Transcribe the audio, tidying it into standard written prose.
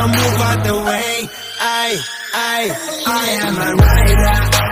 so move out the way. I am a rider.